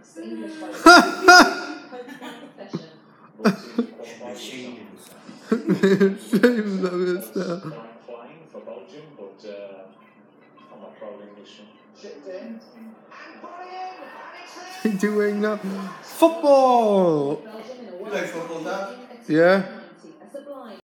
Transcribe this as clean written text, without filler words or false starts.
Same level stuff. Flying for Belgium, but I'm a proud Englishman. Chipped in and Doing that football. You like football, Dad? Yeah.